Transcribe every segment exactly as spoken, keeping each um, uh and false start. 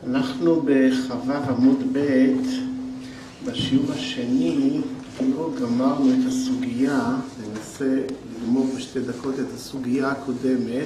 אנחנו בחווה עמוד ב' בשיעור השני, כאילו גמרנו את הסוגיה, ננסה לגמור בשתי דקות את הסוגיה הקודמת.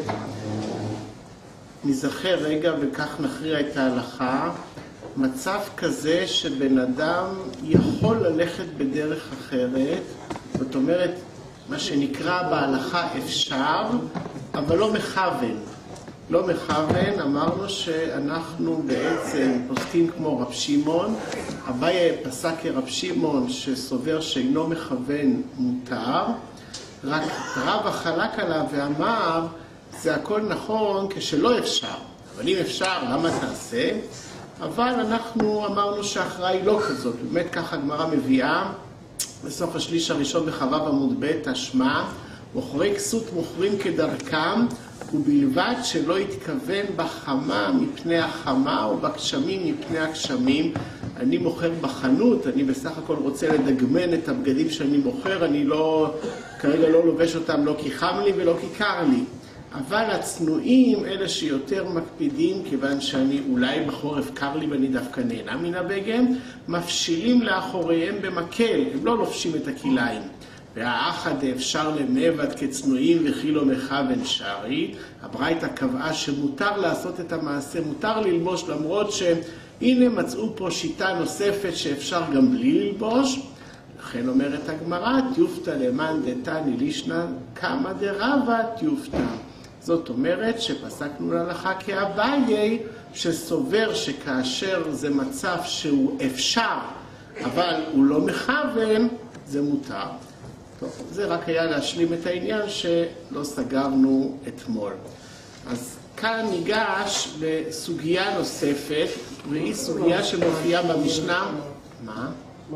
נזכר רגע וכך נכריע את ההלכה. מצב כזה שבן אדם יכול ללכת בדרך אחרת, זאת אומרת, מה שנקרא בהלכה אפשר, אבל לא מכוון. לא מכוון, אמרנו שאנחנו בעצם פוסקים כמו רב שמעון. אביי פסק כרב שמעון שסובר שאינו מכוון מותר, רק רב חלק עליו ואמר, זה הכל נכון כשלא אפשר. אבל אם אפשר, למה תעשה? אבל אנחנו אמרנו שההכרעה היא לא כזאת. באמת ככה הגמרא מביאה, בסוף השליש הראשון בחווה עמוד ב' תשמע, מוכרי כסות מוכרים כדרכם, ובלבד שלא יתכוון בחמה מפני החמה או בגשמים מפני הגשמים. אני מוכר בחנות, אני בסך הכל רוצה לדגמן את הבגדים שאני מוכר, אני לא, כרגע לא לובש אותם לא כי חם לי ולא כי קר לי. אבל הצנועים, אלה שיותר מקפידים, כיוון שאני אולי בחורף קר לי ואני דווקא נהנה מן הבגד, מפשילים לאחוריהם במקל, הם לא לובשים את הכיליים. והאחד אפשר למבד כצנועים וכי לא מכוון שרי. הברייתא קבעה שמותר לעשות את המעשה, מותר ללבוש, למרות שהנה מצאו פה שיטה נוספת שאפשר גם בלי ללבוש. לכן אומרת הגמרא, תיופתא למאן דתני לישנא כמה דרבא תיופתא. זאת אומרת שפסקנו להלכה כאביי, שסובר שכאשר זה מצב שהוא אפשר, אבל הוא לא מכוון, זה מותר. טוב, זה רק היה להשלים את העניין שלא סגרנו אתמול. אז כאן ניגש לסוגיה נוספת, והיא סוגיה שמופיעה במשנה. מה? מה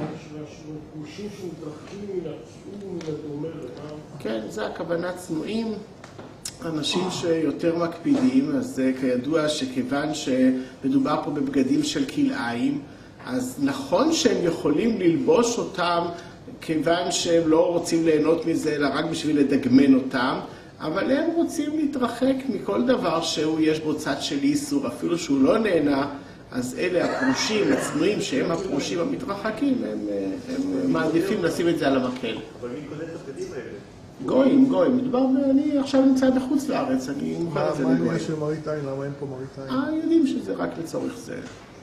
שהפרושים שמתרחקים יצאו מן הדומה לבם? כן, זה הכוונה צנועים. אנשים שיותר מקפידים, אז זה כידוע שכיוון שמדובר פה בבגדים של כלאיים, אז נכון שהם יכולים ללבוש אותם כיוון שהם לא רוצים ליהנות מזה, אלא רק בשביל לדגמן אותם, אבל הם רוצים להתרחק מכל דבר שהוא יש בו צד של איסור, אפילו שהוא לא נהנה, אז אלה הפרושים, הצנועים, שהם הפרושים המתרחקים, הם, הם מעדיפים לשים את זה על המקל. אבל מי קונה את הבגדים האלה? גויים, גויים. מדובר, אני עכשיו נמצא בחוץ לארץ, אני מוכן את זה לגויים. מה העניין של מראית עין? למה אין פה מראית עין? אה, יודעים שזה רק לצורך זה.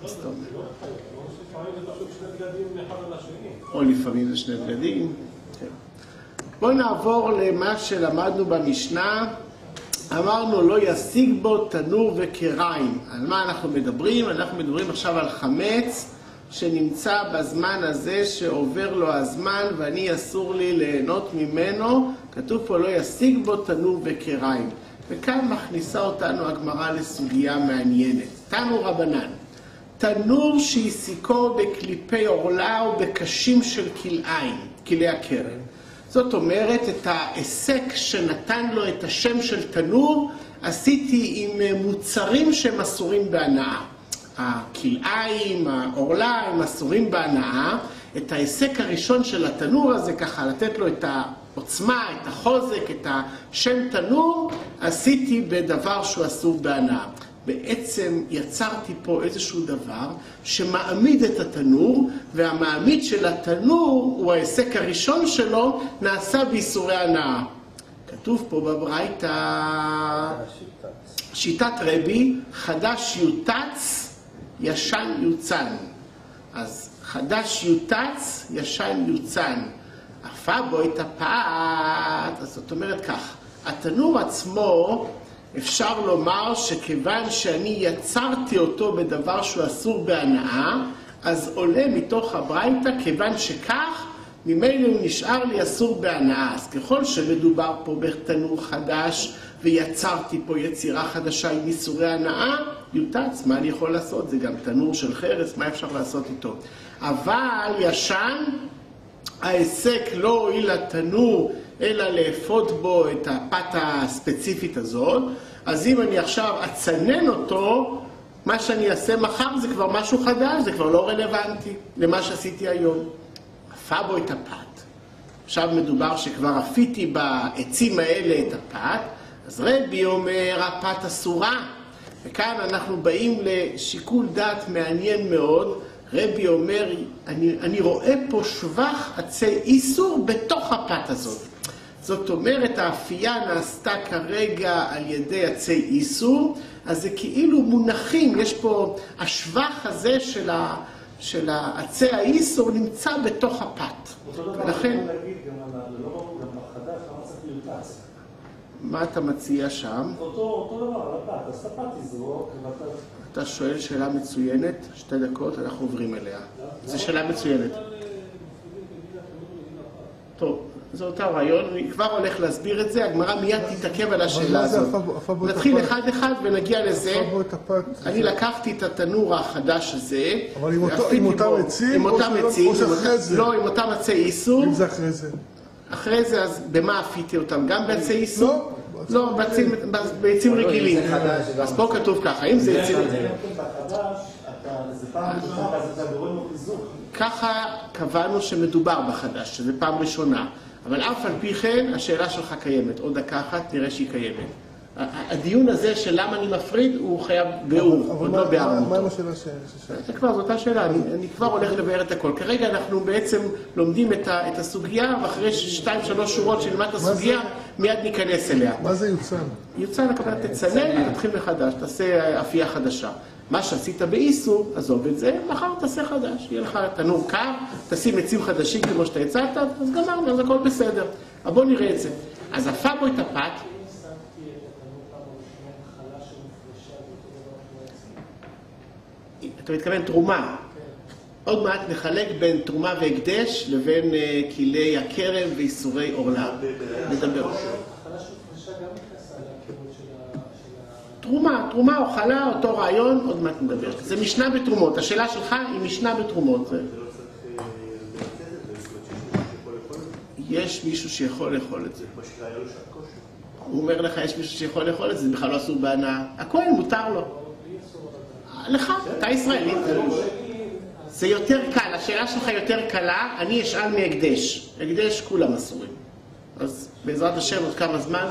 או לפעמים זה שני בגדים. בואו נעבור למה שלמדנו במשנה. אמרנו לא ישיג בו תנור וקריים. על מה אנחנו מדברים? אנחנו מדברים עכשיו על חמץ שנמצא בזמן הזה שעובר לו הזמן ואני אסור לי ליהנות ממנו. כתוב פה לא ישיג בו תנור וקריים. וכאן מכניסה אותנו הגמרא לסוגיה מעניינת. תנו רבנן, תנור שהסיקו בקליפי עורלה או בקשים של כלאיים, כלי הכרם. זאת אומרת, את העסק שנתן לו את השם של תנור, עשיתי עם מוצרים שהם אסורים בהנאה. הכלאיים, העורלה, הם אסורים בהנאה. את העסק הראשון של התנור הזה, ככה לתת לו את העוצמה, את החוזק, את השם תנור, עשיתי בדבר שהוא אסור בהנאה. בעצם יצרתי פה איזשהו דבר שמעמיד את התנור, והמעמיד של התנור הוא העסק הראשון שלו, נעשה באיסורי הנאה. כתוב פה בברייתא, שיטת רבי, חדש יוטץ, ישן יוצן. אז חדש יוטץ, ישן יוצן. אפה בו את הפת, אז זאת אומרת כך, התנור עצמו, אפשר לומר שכיוון שאני יצרתי אותו בדבר שהוא אסור בהנאה, אז עולה מתוך הברייתא, כיוון שכך, ממילא הוא נשאר לי אסור בהנאה. אז ככל שמדובר פה בתנור חדש, ויצרתי פה יצירה חדשה עם איסורי הנאה, יוטץ, מה אני יכול לעשות? זה גם תנור של חרס, מה אפשר לעשות איתו? אבל ישן, העסק לא הועיל לתנור, אלא לאפות בו את הפת הספציפית הזאת. אז אם אני עכשיו אצנן אותו, מה שאני אעשה מחר זה כבר משהו חדש, זה כבר לא רלוונטי למה שעשיתי היום. אפה בו את הפת. עכשיו מדובר שכבר אפיתי בעצים האלה את הפת, אז רבי אומר, הפת אסורה. וכאן אנחנו באים לשיקול דעת מעניין מאוד. רבי אומר, אני, אני רואה פה שבח עצי איסור בתוך הפת הזאת. זאת אומרת, האפייה נעשתה כרגע על ידי עצי איסור, אז זה כאילו מונחים, יש פה, השבח הזה של, ה, של עצי האיסור נמצא בתוך הפת. אותו דבר, ולכן, אני יכול להגיד גם על ה... לא ברור, גם בחדש, למה צריך לרתץ? מה אתה מציע שם? אותו, אותו דבר, על הפת, אז הפת תזרוק, ואתה... אתה שואל שאלה מצוינת, שתי דקות, אנחנו עוברים אליה. זו שאלה מצוינת. טוב, זה אותו רעיון, אני כבר הולך להסביר את זה, הגמרא מיד תתעכב על השאלה הזאת. נתחיל אחד אחד ונגיע לזה. אני לקחתי את התנור החדש הזה, אבל עם אותם עצים, או שאחרי זה? לא, עם אותם עצי איסור. אם זה אחרי זה? אחרי זה, אז במה אפיתי אותם? גם בעצי איסור? לא. לא, בעצים רגילים. אז פה כתוב ככה, אם זה עצים רגילים. בחדש, זה פעם ראשונה, אז אתה גורם לו חיזוק. ככה קבענו שמדובר בחדש, שזה פעם ראשונה. אבל אף על פי כן, השאלה שלך קיימת. עוד דקה אחת נראה שהיא קיימת. הדיון הזה של למה אני מפריד, הוא חייב באור, עוד לא בארמותו. מה עם השאלה ששאלת? זה כבר, זאת השאלה, אני, אני כבר הולך לבאר את הכל. כרגע אנחנו בעצם לומדים את, ה, את הסוגיה, ואחרי שתיים, שלוש שורות שנלמד את הסוגיה, מיד ניכנס אליה. מה זה יוצן? יוצן, הכוונה תצנן, תתחיל מחדש, תעשה אפייה חדשה. מה שעשית באיסור, עזוב את זה, מחר תעשה חדש. יהיה לך תנור קר, תשים עצים חדשים כמו שאתה הצעת, אז גמרנו, אז הכל בסדר. אבל בוא נראה את זה. אז אפה בו את הפת. אתה מתכוון תרומה. עוד מעט נחלק בין תרומה והקדש לבין כלי הכרם ואיסורי עורלה. נדבר. תרומה, תרומה או חלה, אותו רעיון, עוד מעט נדבר. זה משנה בתרומות. השאלה שלך היא משנה בתרומות. יש מישהו שיכול לאכול את זה. הוא אומר לך, יש מישהו שיכול לאכול את זה, זה בכלל לא אסור בהנאה. הכהן מותר לו. לך, אתה ישראלי. זה יותר קל, השאלה שלך יותר קלה, אני אשאל מהקדש. הקדש כולם אסורים. אז בעזרת השם עוד כמה זמן...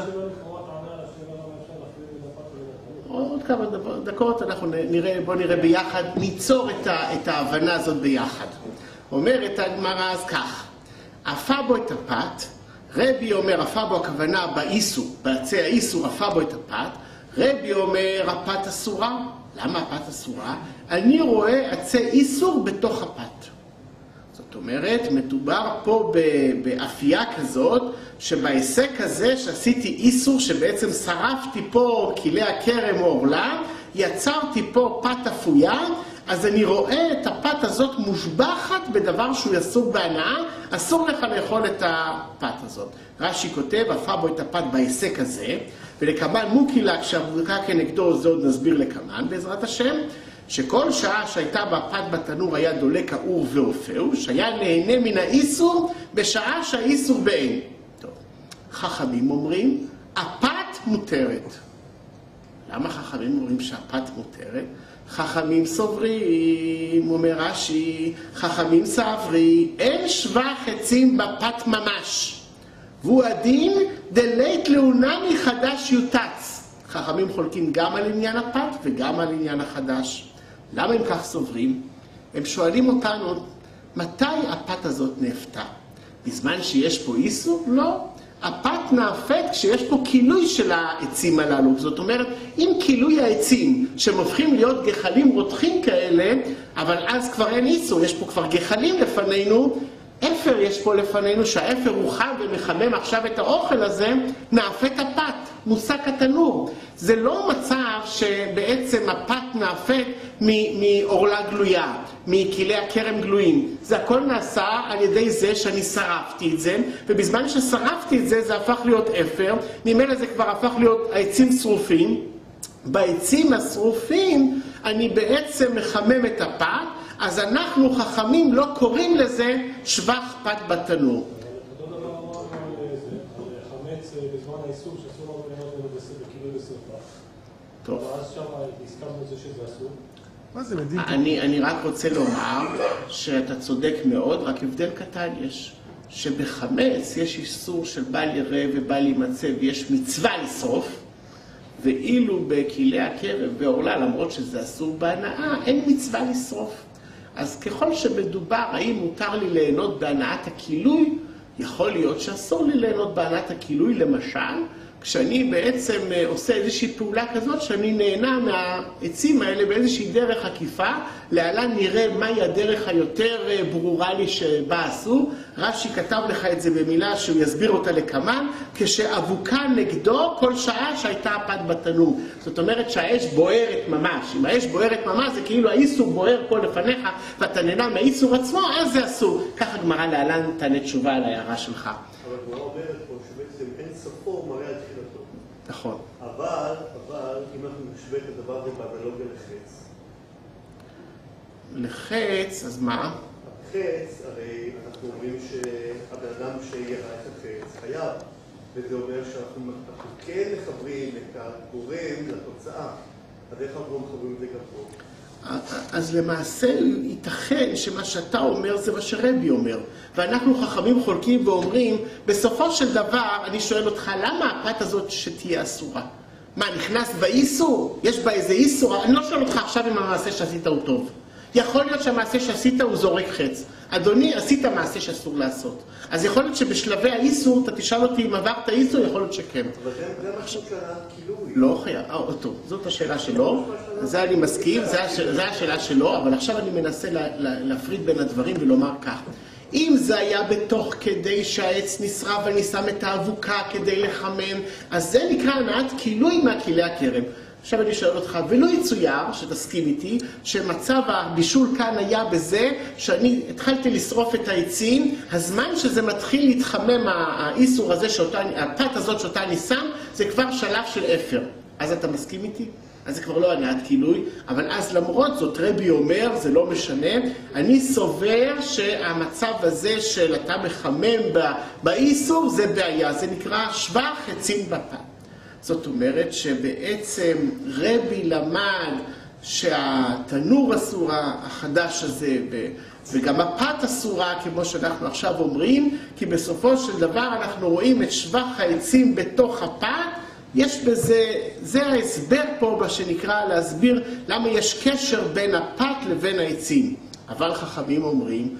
עוד כמה דקות אנחנו נראה, בוא נראה ביחד, ניצור את, ה, את ההבנה הזאת ביחד. אומרת הגמרא אז כך, אפה בו את הפת, רבי אומר אפה בו הכוונה באיסור, בעצי האיסור אפה בו את הפת, רבי אומר הפת אסורה. למה הפת אסורה? אני רואה עצי איסור בתוך הפת. זאת אומרת, מדובר פה באפייה כזאת, שבעסק הזה שעשיתי איסור, שבעצם שרפתי פה כלי הכרם או עורלה, יצרתי פה פת אפויה, אז אני רואה את הפת הזאת מושבחת בדבר שהוא אסור בהנאה, אסור לך לאכול את הפת הזאת. רש"י כותב, אפה בו את הפת בעסק הזה, ולכמן מוקילה, כשהברוקה כנגדו, זה עוד נסביר לכמן בעזרת השם, שכל שעה שהייתה בפת בתנור היה דולק האור ואופהו, שהיה נהנה מן האיסור בשעה שהאיסור בעין. טוב, חכמים אומרים, הפת מותרת. למה חכמים אומרים שהפת מותרת? חכמים סוברים, אומר רש"י, חכמים סברי, אין שבח עצים בפת ממש. והוא הדין דלית לעונמי חדש יוטץ. חכמים חולקים גם על עניין הפת וגם על עניין החדש. למה הם כך סוברים? הם שואלים אותנו, מתי הפת הזאת נאפתה? בזמן שיש פה איסור? לא. הפת נאפת כשיש פה כילוי של העצים הללו. זאת אומרת, אם כילוי העצים שמופכים להיות גחלים רותחים כאלה, אבל אז כבר אין איסור, יש פה כבר גחלים לפנינו, אפר יש פה לפנינו, שהאפר הוא חם ומחמם עכשיו את האוכל הזה, נאפת הפת, מושק התנור. זה לא מצב שבעצם הפת נאפת מעורלה גלויה, מכלי הכרם גלויים. זה הכל נעשה על ידי זה שאני שרפתי את זה, ובזמן ששרפתי את זה, זה הפך להיות אפר, ממילא זה כבר הפך להיות העצים שרופים. בעצים השרופים אני בעצם מחמם את הפת, אז אנחנו חכמים לא קוראים לזה שבח פת בתנור. אותו דבר אמרנו על חמץ בזמן האיסור שאסור לנו ליהנות בכילוי ושרפה. טוב. ואז שם הסכמנו את זה שזה אסור. מה זה מדהים? אני, אני רק רוצה לומר שאתה צודק מאוד, רק הבדל קטן יש. שבחמץ יש איסור של בל יראה ובל יימצא ויש מצווה לשרוף, ואילו בכלי הקרב ועורלה, למרות שזה אסור בהנאה, אין מצווה לשרוף. אז ככל שמדובר, האם מותר לי ליהנות בהנאת הכילוי, יכול להיות שאסור לי ליהנות בהנאת הכילוי, למשל, כשאני בעצם עושה איזושהי פעולה כזאת, שאני נהנה מהעצים האלה באיזושהי דרך עקיפה, להלן נראה מהי הדרך היותר ברורה לי שבה עשו. רש"י כתב לך את זה במילה שהוא יסביר אותה לכמן, כשאבוקה נגדו כל שעה שהייתה הפת בתנור. זאת אומרת שהאש בוערת ממש. אם האש בוערת ממש זה כאילו האיסור בוער פה לפניך ואתה נהנה מהאיסור עצמו, אז זה אסור. ככה גמרא להלן תענה תשובה על ההערה שלך. אבל גמרא אומרת פה שבעצם אין סופו מראה על תחילתו. נכון. אבל, אבל אם אנחנו נשווה את הדבר הזה באנלוגיה לחץ. לחץ, אז מה? החץ, הרי אנחנו אומרים שהבן אדם שיראה את החץ חייב, וזה אומר שאנחנו כן מחברים את הגורם לתוצאה. אז איך אנחנו מחברים את זה גם פה? אז למעשה ייתכן שמה שאתה אומר זה מה שרבי אומר. ואנחנו חכמים חולקים ואומרים, בסופו של דבר אני שואל אותך, למה הפת הזאת שתהיה אסורה? מה, נכנס באיסור? יש בה איזה איסור? אני לא שואל אותך עכשיו אם המעשה שעשית הוא טוב. יכול להיות שהמעשה שעשית הוא זורק חץ. אדוני, עשית מעשה שאסור לעשות. אז יכול להיות שבשלבי האיסור, אתה תשאל אותי אם עברת איסור, יכול להיות שכן. אבל זה משהו כילוי. לא חייב, אה, טוב, זאת השאלה שלו, זה אני מסכים, זה השאלה שלו, אבל עכשיו אני מנסה להפריד בין הדברים ולומר כך. אם זה היה בתוך כדי שהעץ נשרף ואני שם את האבוקה כדי לחמם, אז זה נקרא הנעת כילוי מהכלי הכרם. עכשיו אני שואל אותך, ולא יצויר, שתסכים איתי, שמצב הבישול כאן היה בזה שאני התחלתי לשרוף את העצים, הזמן שזה מתחיל להתחמם האיסור הזה, שאותה, הפת הזאת שאותה אני שם, זה כבר שלב של אפר. אז אתה מסכים איתי? אז זה כבר לא הנעת כילוי, אבל אז למרות זאת רבי אומר, זה לא משנה, אני סובר שהמצב הזה של אתה מחמם באיסור זה בעיה, זה נקרא שבח עצים בפת. זאת אומרת שבעצם רבי למד שהתנור אסורה, החדש הזה, וגם הפת אסורה, כמו שאנחנו עכשיו אומרים, כי בסופו של דבר אנחנו רואים את שבח העצים בתוך הפת, יש בזה, זה ההסבר פה, מה שנקרא להסביר למה יש קשר בין הפת לבין העצים. אבל חכמים אומרים,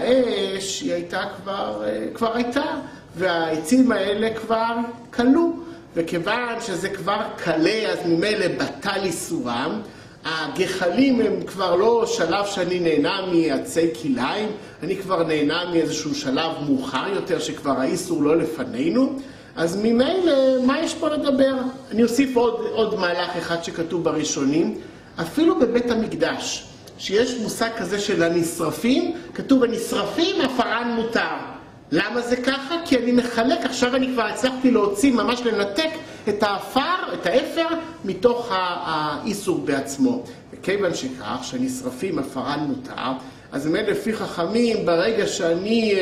האש היא הייתה כבר, כבר הייתה, והעצים האלה כבר קלו. וכיוון שזה כבר קלה, אז ממילא בטל איסורם. הגחלים הם כבר לא שלב שאני נהנה מעצי כליים, אני כבר נהנה מאיזשהו שלב מאוחר יותר שכבר האיסור לא לפנינו. אז ממילא, מה יש פה לדבר? אני אוסיף עוד, עוד מהלך אחד שכתוב בראשונים. אפילו בבית המקדש, שיש מושג כזה של הנשרפים, כתוב הנשרפים הפרן מותר. למה זה ככה? כי אני מחלק, עכשיו אני כבר הצלחתי להוציא, ממש לנתק את האפר, את האפר, מתוך האיסור בעצמו. וכיוון שכך, שנשרפים הפרן מותר, אז באמת לפי חכמים, ברגע שאני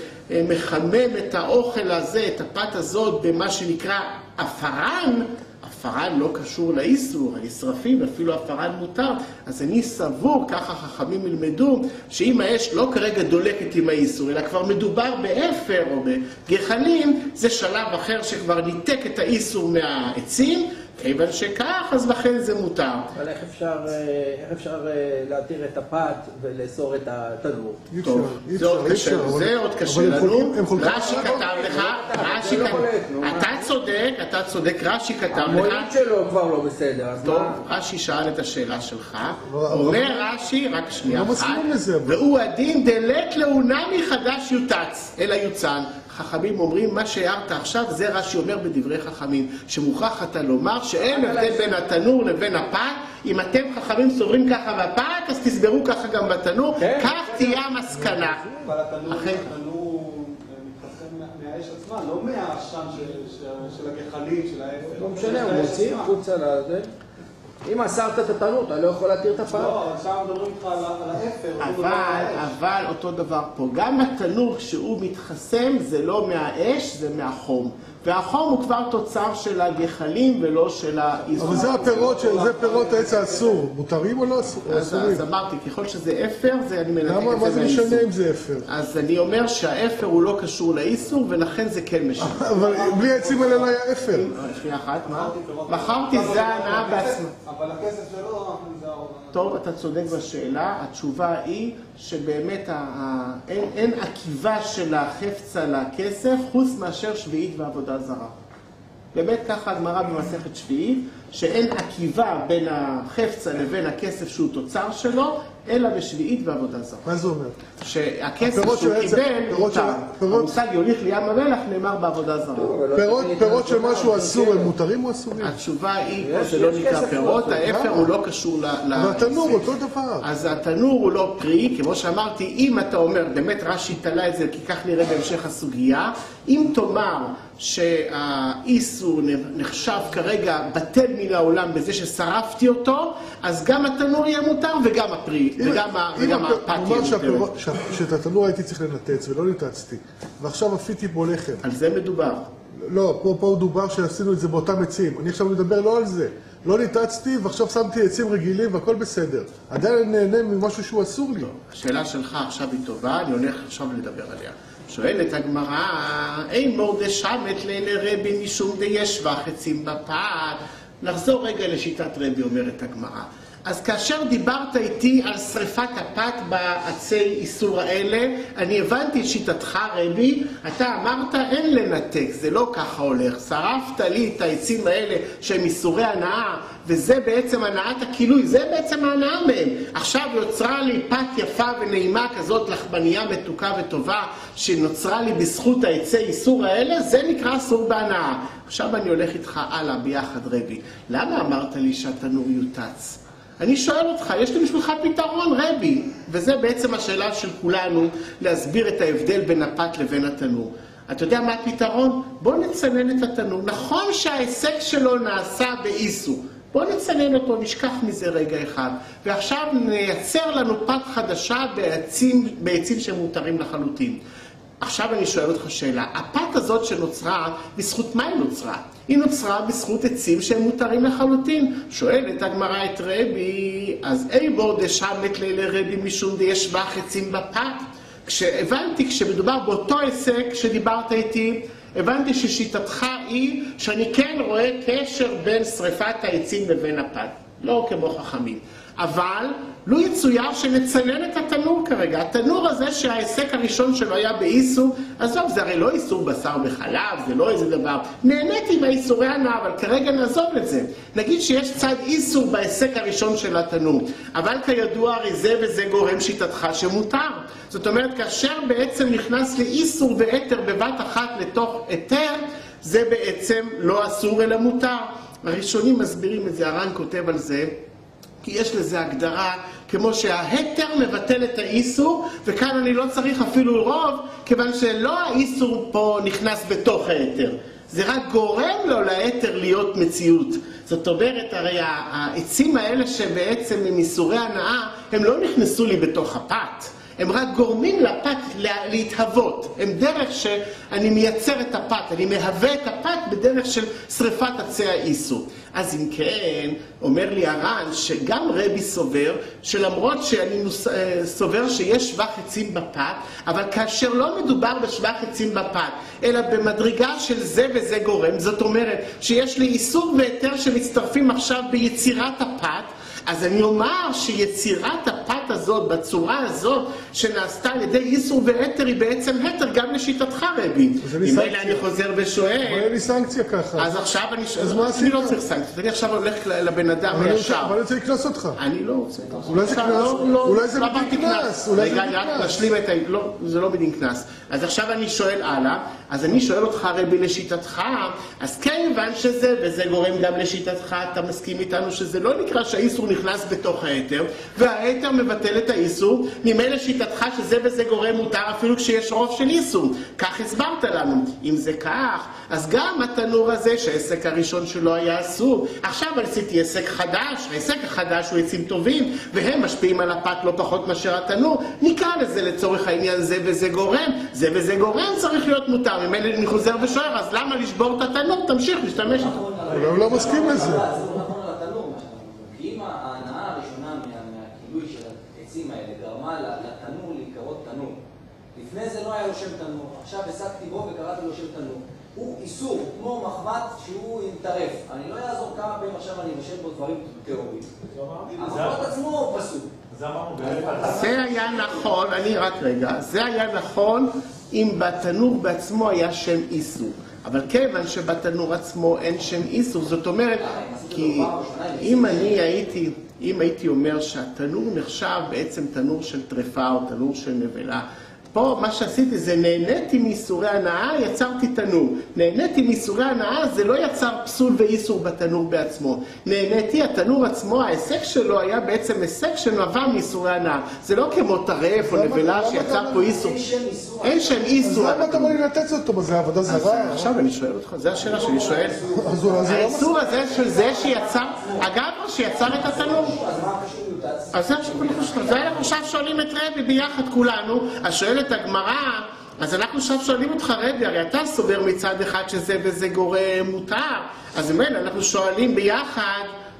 מחמם את האוכל הזה, את הפת הזאת, במה שנקרא אפרן, הפרן לא קשור לאיסור, הנשרפים, אפילו הפרן מותר, אז אני סבור, ככה חכמים ילמדו, שאם האש לא כרגע דולקת עם האיסור, אלא כבר מדובר באפר או בגחלים, זה שלב אחר שכבר ניתק את האיסור מהעצים, כיוון שכך, אז לכן זה מותר. אבל איך אפשר, איך אפשר להתיר את הפת ולאסור את התנור? טוב, זה עוד קשה, זה עוד קשה לנו. רש"י כתב לך, רש"י כתב, אתה צודק, אתה צודק, רש"י כתב לך. המועיל שלו כבר לא בסדר, אז טוב, מה? רש"י שאל את השאלה שלך, אומר רש"י, רק שנייה לא אחת, מסכים לזה, אבל. והוא הדין דלת לעונמי חדש יוטץ, אלא יוצן. חכמים אומרים, מה שהערת עכשיו, זה רש"י אומר בדברי חכמים, שמוכרח אתה לומר שאין הבדל בין התנור לבין הפת, אם אתם חכמים סוברים ככה בפת, אז תסברו ככה גם בתנור, כך תהיה המסקנה. אבל התנור מתחסן מהאש עצמה, לא מהעשן של הגחלים, של האפר. לא משנה, הוא מוציא חוצה לזה. אם אסרת את התנור, אתה לא יכול להתיר את הפת. לא, עכשיו מדברים איתך על האפר. אבל, אבל אותו דבר פה, גם התנור כשהוא מתחסם זה לא מהאש, זה מהחום. והחום הוא כבר תוצר של הגחלים ולא של האיסור. אבל זה הפירות, זה פירות העץ האסור. מותרים או לא אסורים? אז אמרתי, ככל שזה אפר, זה אני מנתק את זה מהאיסור. מה זה משנה אם זה אפר? אז אני אומר שהאפר הוא לא קשור לאיסור, ולכן זה כן משנה. אבל בלי העצים האלה לא היה אפר. שנייה אחת, מה? מכרתי זה ההנאה בעצמה. אבל הכסף שלו... טוב, אתה צודק בשאלה. התשובה היא שבאמת אין עקיבה של החפצה לכסף, חוץ מאשר שביעית ועבודה זרה. באמת ככה הגמרא במסכת שביעית, שאין עקיבה בין החפצה לבין הכסף שהוא תוצר שלו, אלא בשביעית ועבודה זרה. מה זה אומר? שהכסף שהוא קיבל, מותר. המושג יוליך לים המלח נאמר בעבודה זרה. פירות של משהו אסור הם מותרים או אסורים? התשובה היא, זה לא נקרא פירות, האפר הוא לא קשור ל... אבל התנור אותו דבר. אז התנור הוא לא פרי, כמו שאמרתי, אם אתה אומר, באמת רש"י תלה את זה, כי כך נראה בהמשך הסוגיה, אם תאמר שהאיסור נחשב כרגע בטל מן העולם בזה ששרפתי אותו, אז גם התנור יהיה מותר וגם הפרי, וגם הפת יהיה מותר. שאת התנור הייתי צריך לנתץ ולא ניתצתי, ועכשיו עפיתי פה לחם. על זה מדובר. לא, פה פה דובר שעשינו את זה באותם עצים. אני עכשיו מדבר לא על זה. לא ניתצתי ועכשיו שמתי עצים רגילים והכל בסדר. עדיין נהנה ממשהו שהוא אסור לי. השאלה שלך עכשיו היא טובה, אני הולך עכשיו לדבר עליה. שואלת הגמרא, אין מורדי שמת לעיני רבי משום דישבח עצים בפת. נחזור רגע לשיטת רבי, אומרת הגמרא. אז כאשר דיברת איתי על שריפת הפת בעצי איסור האלה, אני הבנתי את שיטתך רבי, אתה אמרת אין לנתק, זה לא ככה הולך. שרפת לי את העצים האלה שהם איסורי הנאה, וזה בעצם הנאת הכילוי, זה בעצם ההנאה מהם. עכשיו יוצרה לי פת יפה ונעימה כזאת לחמניה מתוקה וטובה, שנוצרה לי בזכות העצי איסור האלה, זה נקרא אסור בהנאה. עכשיו אני הולך איתך הלאה ביחד רבי. למה אמרת לי שהתנור יוטץ? אני שואל אותך, יש לי בשבילך פתרון רבי, וזה בעצם השאלה של כולנו, להסביר את ההבדל בין הפת לבין התנור. אתה יודע מה הפתרון? בוא נצנן את התנור. נכון שההישג שלו נעשה באיסור. בוא נצנן אותו, נשכח מזה רגע אחד. ועכשיו נייצר לנו פת חדשה בעצים, בעצים שמותרים לחלוטין. עכשיו אני שואל אותך שאלה, הפת הזאת שנוצרה, בזכות מה היא נוצרה? היא נוצרה בזכות עצים שהם מותרים לחלוטין. שואלת הגמרא את רבי, אז אי בור דשמת לילה רבי משום דישבח עצים בפת? כשהבנתי, כשמדובר באותו עסק שדיברת איתי, הבנתי ששיטתך היא שאני כן רואה קשר בין שריפת העצים לבין הפת. לא כמו חכמים. אבל לא יצויר שנצנן את התנור כרגע. התנור הזה שהעסק הראשון שלו היה באיסור, עזוב, זה הרי לא איסור בשר בחלב, זה לא איזה דבר. נהניתי מהאיסורי הנאה, אבל כרגע נעזוב את זה. נגיד שיש צד איסור בעסק הראשון של התנור, אבל כידוע הרי זה וזה גורם שיטתך שמותר. זאת אומרת, כאשר בעצם נכנס לאיסור ואתר בבת אחת לתוך אתר, זה בעצם לא אסור אלא מותר. הראשונים מסבירים את זה, הר"ן כותב על זה, כי יש לזה הגדרה, כמו שההתר מבטל את האיסור, וכאן אני לא צריך אפילו רוב, כיוון שלא האיסור פה נכנס בתוך ההתר. זה רק גורם לו להתר להיות מציאות. זאת אומרת, הרי העצים האלה שבעצם הם איסורי הנאה, הם לא נכנסו לי בתוך הפת. הם רק גורמים לפת להתהוות. הם דרך שאני מייצר את הפת, אני מהווה את הפת בדרך של שריפת עצי האיסור. אז אם כן, אומר לי הר"ן שגם רבי סובר, שלמרות שאני סובר שיש שבח עצים בפת, אבל כאשר לא מדובר בשבח עצים בפת, אלא במדרגה של זה וזה גורם, זאת אומרת שיש לי איסור והיתר שמצטרפים עכשיו ביצירת הפת, אז אני אומר שיצירת הפת הזאת, בצורה הזאת, שנעשתה על ידי איסור והתר, היא בעצם התר גם לשיטתך רבי. אם אלה אני חוזר ושואל... אבל אין לי סנקציה ככה. אז עכשיו אני... אז מה עשית? אני לא צריך סנקציה, אני עכשיו הולך לבן אדם הישר. אבל אני רוצה לקנוס אותך. אני לא רוצה. אולי זה קנס? אולי זה בדין קנס? רגע, אני רק משלים את ה... לא, זה לא בדין קנס. אז עכשיו אני שואל הלאה, אז אני שואל אותך רבי לשיטתך, אז כן הבן שזה, וזה גורם גם לשיטתך, אתה מסכים איתנו שזה לא נקרא שהאיסור נכנס בתוך ההתר, וההתר מבטל את האיסור, ממילא שיטתך לשיטתך שזה וזה גורם מותר אפילו כשיש רוב של איסור. כך הסברת לנו. אם זה כך, אז גם התנור הזה שהעסק הראשון שלו היה אסור, עכשיו עשיתי עסק חדש, העסק החדש הוא עצים טובים, והם משפיעים על הפת לא פחות מאשר התנור, נקרא לזה לצורך העניין זה וזה גורם, זה וזה גורם צריך להיות מותר. אם אני חוזר ושואר, אז למה לשבור את התנור? תמשיך להשתמש. אבל הוא לא מסכים לזה. זה לא נכון על התנור, כי אם ההנאה הראשונה מהכילוי של העצים האלה גרמה לתנור להיקרות תנור, לפני זה לא היה לו שם תנור, עכשיו עסקתי בו וקראתי לו שם תנור. הוא איסור, כמו מחבת שהוא יטרף. אני לא יעזור כמה פעמים עכשיו אני אבשל בו דברים טהורים. המחבת עצמו הוא פסוק. זה היה נכון, אני רק רגע, זה היה נכון אם בתנור בעצמו היה שם איסור. אבל כיוון שבתנור עצמו אין שם איסור, זאת אומרת, כי אם אני הייתי, אם הייתי אומר שהתנור נחשב בעצם תנור של טרפה או תנור של נבלה, פה מה שעשיתי זה נהניתי מאיסורי הנאה, יצרתי תנור. נהניתי מאיסורי הנאה, זה לא יצר פסול ואיסור בתנור בעצמו. נהניתי, התנור עצמו, ההיסק שלו היה בעצם היסק שנבע מאיסורי הנאה. זה לא כמו טרף או נבלה שיצר פה איסור. אין שם איסור. אז למה אתה אומר לנתץ אותו? מה זה עבודה זרה? עכשיו אני שואל אותך, זו השאלה שאני שואל. האיסור הזה של זה שיצר, אגב, שיצר את התנור. אז זה אנחנו עכשיו שואלים את רבי ביחד כולנו, אז שואלת הגמרא, אז אנחנו עכשיו שואלים אותך רבי, הרי אתה סובר מצד אחד שזה וזה גורם מותר, אז ממילא אנחנו שואלים ביחד,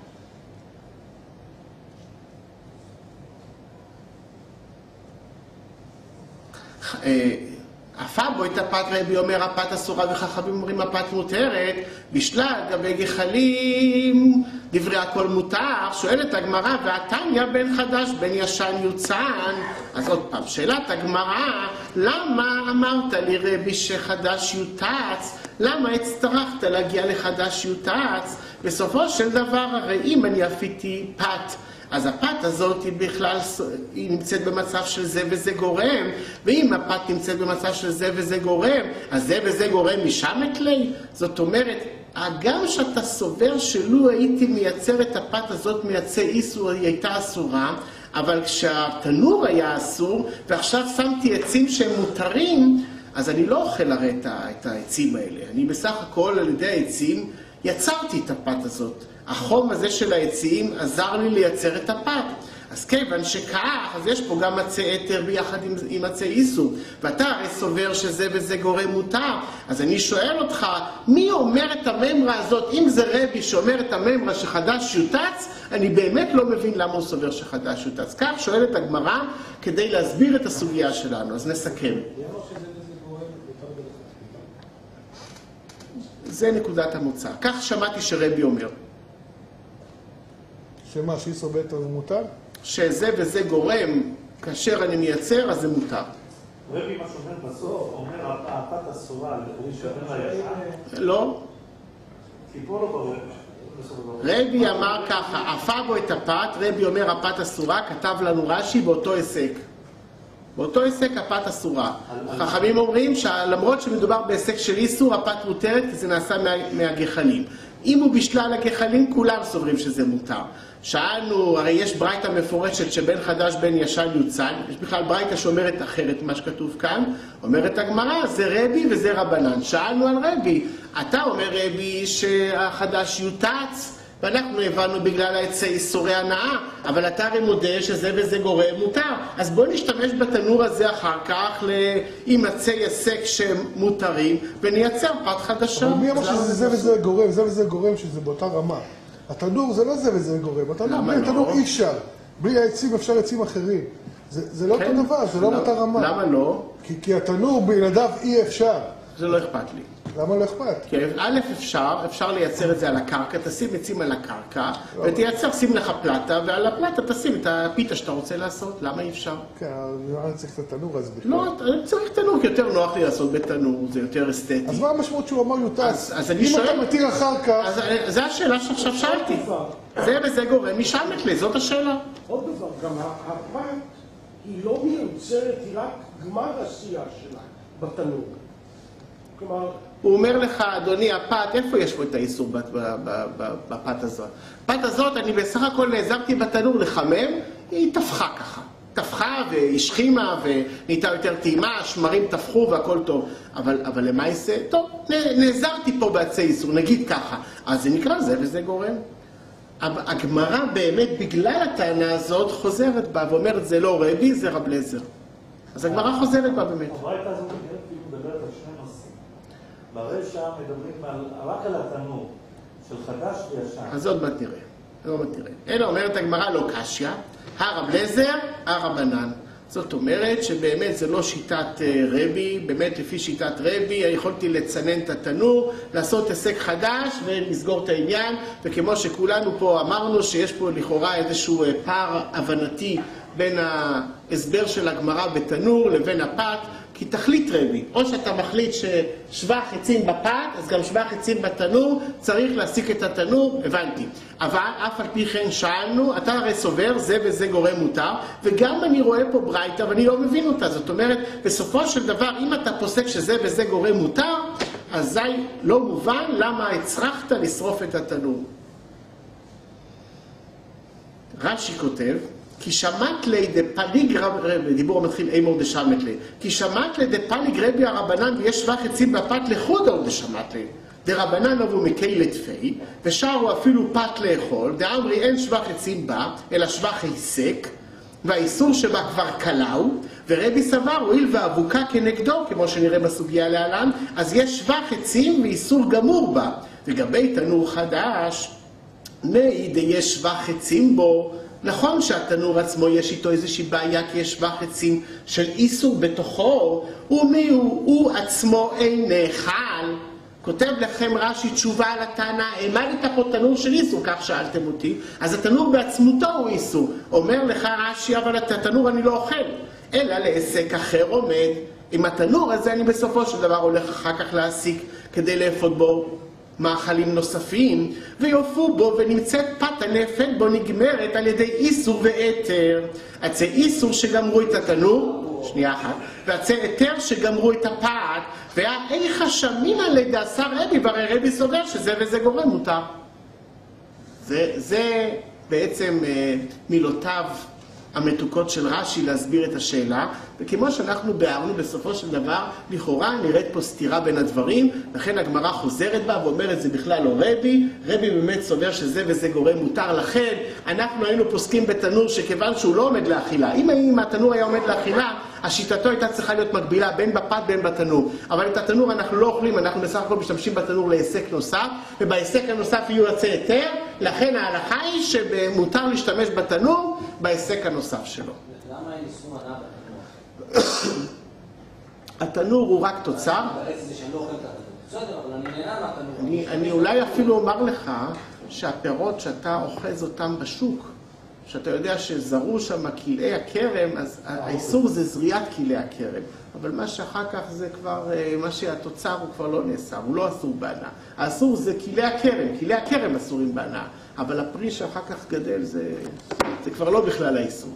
אפה בו את הפת, רבי אומר הפת אסורה וחכמים אומרים הפת מותרת, בשלל גבי גחלים דברי הכל מותר. שואלת הגמרא, והתניא בן חדש בן ישן יוצן. אז עוד פעם, שאלת הגמרא, למה אמרת לי רבי שחדש יוטץ? למה הצטרכת להגיע לחדש יוטץ? בסופו של דבר הרי אם אני אפיתי פת, אז הפת הזאת היא בכלל, היא נמצאת במצב של זה וזה גורם, ואם הפת נמצאת במצב של זה וזה גורם, אז זה וזה גורם משם את לי? זאת אומרת, גם שאתה סובר שלו הייתי מייצר את הפת הזאת מייצא איסור, היא הייתה אסורה, אבל כשהתנור היה אסור, ועכשיו שמתי עצים שהם מותרים, אז אני לא אוכל הרי את העצים האלה. אני בסך הכל על ידי העצים יצרתי את הפת הזאת. החום הזה של העצים עזר לי לייצר את הפת. אז כיוון שכך, אז יש פה גם עצי אתר ביחד עם, עם עצי איסור. ואתה הרי סובר שזה וזה גורם מותר. אז אני שואל אותך, מי אומר את הממרה הזאת? אם זה רבי שאומר את הממרה שחדש יוטץ, אני באמת לא מבין למה הוא סובר שחדש יוטץ. כך שואלת הגמרא כדי להסביר את הסוגיה שלנו. אז נסכם. זה נקודת המוצא. כך שמעתי שרבי אומר. שמה, שאיסור ביתר זה מותר? שזה וזה גורם, כאשר אני מייצר, אז זה מותר. רבי, מה שאומר בסוף, אומר הפת אסורה, שאומר הישן? לא. כי פה לא ברור. רבי אמר ככה, אפה בו את הפת, רבי אומר הפת אסורה, כתב לנו רש"י באותו היסק. באותו היסק הפת אסורה. חכמים אומרים שלמרות שמדובר בהיסק של איסור, הפת מותרת, כי זה נעשה מה, מהגחלים. אם הוא בשלל הגחלים, כולם סוברים שזה מותר. שאלנו, הרי יש ברייתא מפורשת שבן חדש בן ישן יוצן, יש בכלל ברייתא שאומרת אחרת מה שכתוב כאן, אומרת הגמרא, זה רבי וזה רבנן. שאלנו על רבי, אתה אומר רבי שהחדש יוטץ, ואנחנו הבנו בגלל העצי איסורי הנאה, אבל אתה הרי מודה שזה וזה גורם מותר. אז בוא נשתמש בתנור הזה אחר כך עם עצי היסק שהם מותרים, ונייצר פת חדשה. אבל מי אמר שזה זה וזה גורם, זה וזה גורם שזה באותה רמה? התנור זה לא זה וזה גורם, התנור, בלי התנור אי אפשר. בלי העצים אפשר עצים אחרים. זה, זה לא אותו דבר, זה לא באותה רמה. למה לא? כי, כי התנור בלעדיו אי אפשר. זה לא אכפת לי. למה לא אכפת? כי א' אפשר, אפשר לייצר את זה על הקרקע, תשים עצים על הקרקע, ותייצר, שים לך פלטה, ועל הפלטה תשים את הפיתה שאתה רוצה לעשות. למה אי אפשר? כן, אני צריך את התנור אז בכלל. לא, צריך תנור, כי יותר נוח לי לעשות בתנור, זה יותר אסתטי. אז מה המשמעות שהוא אמר יוטס? אז אני שואל... אם אתה מתיר אחר כך... אז זו השאלה שעכשיו שאלתי. זה וזה גורם משם את לי, זאת השאלה. עוד דבר, גם הפת היא לא מיוצרת, היא רק גמר עשייה שלה בתנור. כלומר... הוא אומר לך, אדוני, הפת, איפה יש פה את האיסור בפת הזאת? הפת הזאת, אני בסך הכל נעזרתי בתנור לחמם, היא תפחה ככה. תפחה. הפכה והשכימה ונהייתה יותר טעימה, השמרים תפחו והכל טוב. אבל, אבל למה יעשה? טוב, נעזרתי פה בעצי איסור, נגיד ככה. אז זה נקרא זה וזה גורם. הגמרא באמת בגלל הטענה הזאת חוזרת בה ואומרת זה לא רבי, זה רב אליעזר. אז הגמרא חוזרת בה באמת. הברייתא הזאת מדברת על שני נושאים. ברשע מדברים על, רק על התנור של חדש וישן. אז עוד מעט נראה. עוד מעט נראה. אלא אומרת הגמרא לא קשיא, הרב אליעזר, הרבנן. זאת אומרת שבאמת זה לא שיטת רבי, באמת לפי שיטת רבי יכולתי לצנן את התנור, לעשות הישג חדש ולסגור את העניין, וכמו שכולנו פה אמרנו שיש פה לכאורה איזשהו פער הבנתי בין ההסבר של הגמרא בתנור לבין הפת, כי תחליט רבי, או שאתה מחליט ששבע חצים בפת, אז גם שבע חצים בתנור, צריך להסיק את התנור, הבנתי. אבל אף על פי כן שאלנו, אתה הרי סובר, זה וזה גורם מותר, וגם אני רואה פה ברייתא ואני לא מבין אותה. זאת אומרת, בסופו של דבר, אם אתה פוסק שזה וזה גורם מותר, אזי לא מובן למה הצרכת לשרוף את התנור. רש"י כותב, כי שמעת לי דפליג רבי, דיבור המתחיל אימור דשמת לי, כי שמעת לי דפליג רבי הרבנן ויש שבע חצים בפת לחודה עוד דשמת לי. דרבנן אבו מקי לתפי, ושרו אפילו פת לאכול, דאמרי אין שבע חצים בה, אלא שבע חיסק, והאיסור שבה כבר קלעו, ורבי סבר הואיל ואבוקה כנגדו, כמו שנראה בסוגיה להלן, אז יש שבע חצים ואיסור גמור בה. לגבי תנור חדש, נאי דיש שבע חצים בו, נכון שהתנור עצמו יש איתו איזושהי בעיה, כי יש שבע חצים של איסור בתוכו, ומי הוא? הוא עצמו אין נאכל. כותב לכם רש"י תשובה על הטענה, העמדת פה תנור של איסור, כך שאלתם אותי, אז התנור בעצמותו הוא איסור. אומר לך רש"י, אבל את התנור אני לא אוכל, אלא לעסק אחר עומד. עם התנור הזה אני בסופו של דבר הולך אחר כך להסיק כדי לאפות בו מאכלים נוספים, ויופו בו ונמצאת פת הנפת בו נגמרת על ידי איסור ואתר. עצי איסור שגמרו את התנור, שנייה אחת, ועצי אתר שגמרו את הפת, והאיך השמין על ידי עשר רבי, והרי רבי סובר שזה וזה גורם מותר. זה, זה בעצם אה, מילותיו המתוקות של רש"י להסביר את השאלה, וכמו שאנחנו ביארנו בסופו של דבר, לכאורה נראית פה סתירה בין הדברים, לכן הגמרא חוזרת בה ואומרת זה בכלל לא רבי, רבי באמת סובר שזה וזה גורם מותר, לכן אנחנו היינו פוסקים בתנור שכיוון שהוא לא עומד לאכילה, אם, אם התנור היה עומד לאכילה, השיטתו הייתה צריכה להיות מקבילה בין בפת בין בתנור, אבל את התנור אנחנו לא אוכלים, אנחנו בסך הכל משתמשים בתנור להיסק נוסף, ובהיסק הנוסף יהיו עצי היתר, לכן ההלכה היא שמותר להשתמש בתנור בהיסק הנוסף שלו. למה אין איסור מנה בתנור? התנור הוא רק תוצר. בעצם זה שאני לא אוכל את התנור. בסדר, אבל אני נהנה מהתנור. אני אולי אפילו אומר לך שהפירות שאתה אוחז אותם בשוק, שאתה יודע שזרו שם כלאי הכרם, אז האיסור זה זריעת כלאי הכרם. אבל מה שאחר כך זה כבר, מה שהתוצר הוא כבר לא נאסר, הוא לא אסור בהנאה. האסור זה כלאי הכרם, כלאי הכרם אסורים בהנאה. אבל הפרי שאחר כך גדל זה, זה כבר לא בכלל האיסור.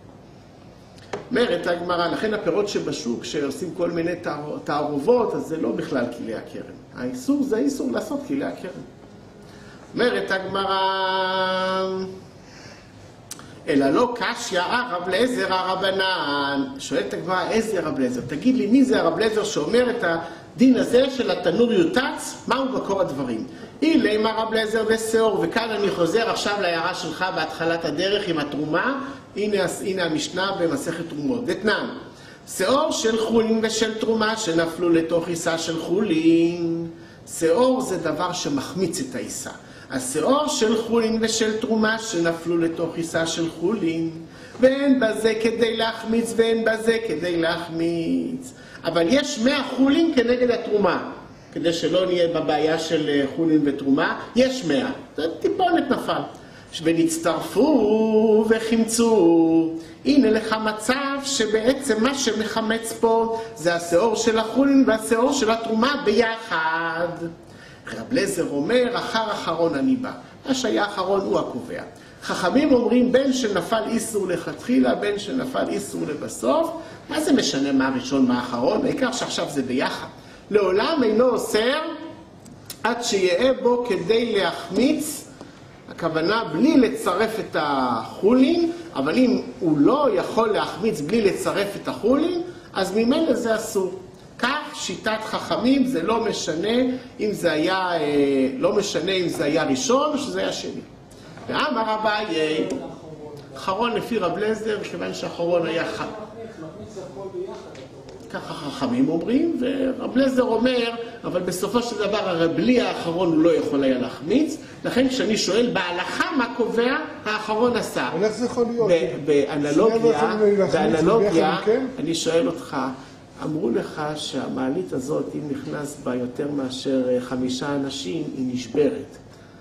אומרת הגמרא, לכן הפירות שבשוק שעושים כל מיני תערובות, אז זה לא בכלל כלאי הכרם. האיסור זה האיסור לעשות כלאי הכרם. אומרת הגמרא, אלא לא קשיא הרב אליעזר הרבנן. שואלת הגמרא, איזה הרב אליעזר? תגיד לי, מי זה הרב אליעזר שאומר את הדין הזה של התנור יוטץ? מהו מקור הדברים? אילי מה הרב אליעזר ושאור, וכאן אני חוזר עכשיו להערה שלך בהתחלת הדרך עם התרומה. הנה, הנה המשנה במסכת תרומות. דתנן, שאור של חולין ושל תרומה שנפלו לתוך עיסה של חולין. שאור זה דבר שמחמיץ את העיסה. השאור של חולין ושל תרומה שנפלו לתוך עיסה של חולין, ואין בזה כדי להחמיץ ואין בזה כדי להחמיץ. אבל יש מאה חולין כנגד התרומה, כדי שלא נהיה בבעיה של חולין ותרומה, יש מאה. זה טיפונת נפל. ונצטרפו וחמצו. הנה לך מצב שבעצם מה שמחמץ פה זה השאור של החולין והשאור של התרומה ביחד. רב אליעזר אומר, אחר אחרון אני בא. מה שהיה אחרון הוא הקובע. חכמים אומרים, בין שנפל איסור לכתחילה, בין שנפל איסור לבסוף. מה זה משנה מה הראשון, מה האחרון? העיקר שעכשיו זה ביחד. לעולם אינו אוסר עד שיהיה בו כדי להחמיץ הכוונה בלי לצרף את החולין, אבל אם הוא לא יכול להחמיץ בלי לצרף את החולין, אז ממילא זה אסור. כך שיטת חכמים, זה לא משנה אם זה היה, לא משנה אם זה היה ראשון או שזה היה שני. ואמר אביי, אחרון לפי רב אליעזר, כיוון שאחרון היה חכם. ככה חכמים אומרים, ורב אליעזר אומר, אבל בסופו של דבר בלי האחרון הוא לא יכול היה להחמיץ, לכן כשאני שואל בהלכה מה קובע, האחרון עשה. אבל איך זה יכול להיות? באנלוגיה, באנלוגיה, אני שואל אותך, אמרו לך שהמעלית הזאת, אם נכנס בה יותר מאשר חמישה אנשים, היא נשברת.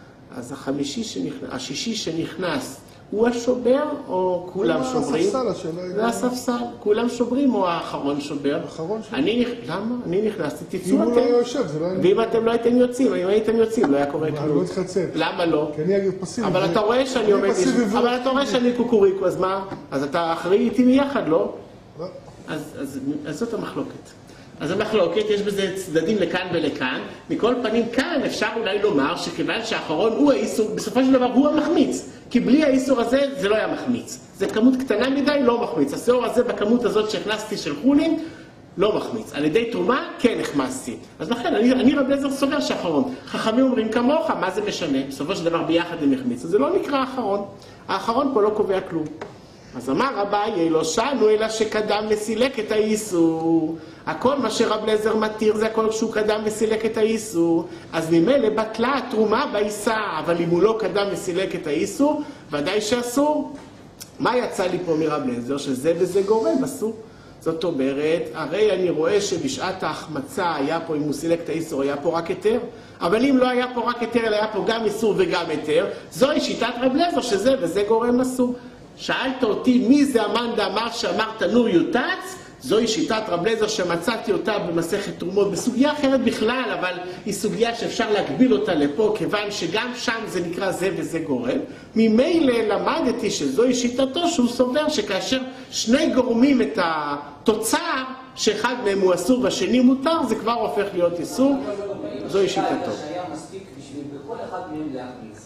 אז החמישי שנכנס, השישי שנכנס, הוא השובר או כולם שוברים? זה הספסל, השאלה היא... זה הספסל. כולם שוברים או האחרון שובר? האחרון שובר. למה? אני נכנסתי, תצאו אם אתם. הוא לא יושב, זה לא היה... ואם אתם לא הייתם יוצאים, אם הייתם יוצאים, לא היה קורה אני כלום. לא התחצף. למה לא? כי אני אגיד פסיבי. אבל אתה רואה שאני עומד... אבל אתה רואה שאני קוקוריקו, אז מה? אז אתה אחראי איתי מיחד, לא? לא. אז זאת המחלוקת. אז המחלוקת, יש בזה צדדים לכאן ולכאן. מכל פנים, כאן אפשר אולי לומר שכיוון שהאחרון הוא האיסור, בסופו של דבר הוא המחמיץ. כי בלי האיסור הזה, זה לא היה מחמיץ. זה כמות קטנה מדי, לא מחמיץ. השיעור הזה בכמות הזאת שהכנסתי של חולין, לא מחמיץ. על ידי תרומה, כן החמצתי. אז לכן, אני, אני רב אליעזר סובר שאחרון. חכמים אומרים כמוך, מה זה משנה? בסופו של דבר ביחד הם החמיצו. זה לא נקרא האחרון. האחרון פה לא קובע כלום. אז אמר אביי, לא שאנו אלא שקדם וסילק את האיסור. הכל מה שרב אליעזר מתיר זה הכל כשהוא קדם וסילק את האיסור. אז ממילא בטלה התרומה בעיסה, אבל אם הוא לא קדם וסילק את האיסור, ודאי שאסור. מה יצא לי פה מרב אליעזר? שזה וזה גורם, אסור. זאת אומרת, הרי אני רואה שבשעת ההחמצה היה פה, אם הוא סילק את האיסור, היה פה רק היתר. אבל אם לא היה פה רק היתר, אלא היה פה גם איסור וגם היתר, זוהי שיטת רב אליעזר שזה וזה גורם אסור. שאלת אותי מי זה המן דאמר שאמר תנור יוטץ, זוהי שיטת רב אליעזר שמצאתי אותה במסכת תרומות, בסוגיה אחרת בכלל, אבל היא סוגיה שאפשר להגביל אותה לפה, כיוון שגם שם זה נקרא זה וזה גורם. ממילא למדתי שזוהי שיטתו שהוא סובר שכאשר שני גורמים את התוצר, שאחד מהם הוא אסור והשני מותר, זה כבר הופך להיות איסור, זוהי שיטתו. שהיה מספיק בשביל בכל אחד מהם להכניס.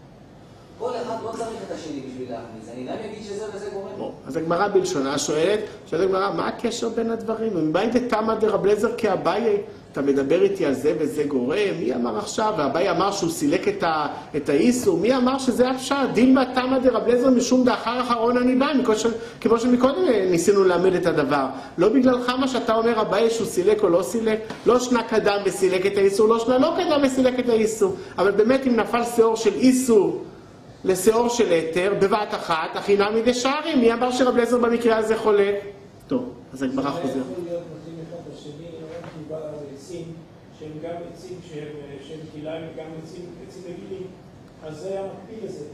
כל אחד לא צריך את השני בשביל להכניס. אני גם אגיד שזה וזה גורם. אז הגמרא בלשונה שואלת, שואלת הגמרא, מה הקשר בין הדברים? מבית דתמא דרב אליעזר כאביי, אתה מדבר איתי על זה וזה גורם? מי אמר עכשיו? ואביי אמר שהוא סילק את, ה, את האיסור? מי אמר שזה הפשט? דילמא תמא דרב אליעזר משום דאחר אחרון אני בא, כמו שמקודם ניסינו להעמיד את הדבר. לא בגללך מה שאתה אומר אביי שהוא סילק או לא סילק, לא שנה קדם וסילק את האיסור, לא שנה לא קדם וסילק את האיסור. אבל באמת אם נפל שיעור של איסור לשיעור של היתר, בבת אחת, הכי נמי דשארים, מי אמר שרב אליעזר במקרה הזה חולק? טוב, אז הגמרא חוזר. זה יכול להיות נותנים אחד לשני, רק מדובר על עצים, שהם גם עצים שהם כליים וגם עצים רגילים, אז זה היה מקביל לזה.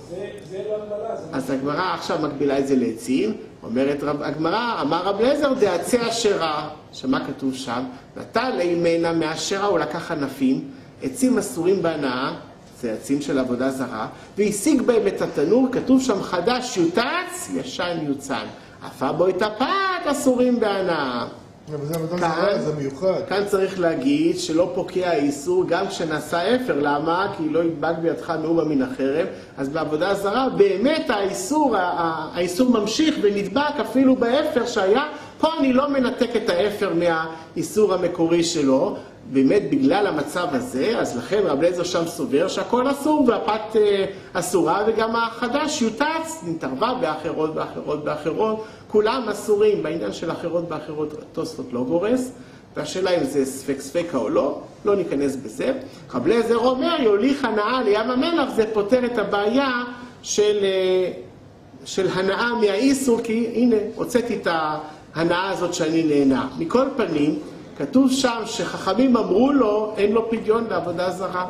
זה לא הגבלה. אז הגמרא עכשיו מקבילה את זה לעצים, אומרת הגמרא, אמר רב אליעזר דעצי אשרה, שמה כתוב שם? נטל לימנה מאשרה, הוא לקח ענפים, עצים אסורים בהנאה, זה עצים של עבודה זרה, והשיג בהם את התנור, כתוב שם חדש יוטץ, ישן יוצן. עפה בו את הפת, אסורים בהנאה. אבל זה עבודה זרה, זה מיוחד. כאן צריך להגיד שלא פוקע האיסור, גם כשנעשה אפר, למה? כי לא ידבק בידך מאומה מן החרב, אז בעבודה זרה באמת האיסור, האיסור ממשיך ונדבק אפילו באפר שהיה, פה אני לא מנתק את האפר מהאיסור המקורי שלו, באמת בגלל המצב הזה, אז לכן רב אליעזר שם סובר שהכל אסור והפת אה, אסורה, וגם החדש יוטץ, נתערבה באחרות, באחרות, באחרות, כולם אסורים. בעניין של אחרות באחרות תוספות לא גורס, והשאלה אם זה ספק ספקה או לא, לא ניכנס בזה. רב אליעזר אומר, יוליך הנאה לים המלח, זה פותר את הבעיה של, אה, של הנאה מהאיסור, כי הנה, הוצאתי את ההנאה הזאת שאני נהנה. מכל פנים, כתוב שם שחכמים אמרו לו, אין לו פדיון לעבודה זרה.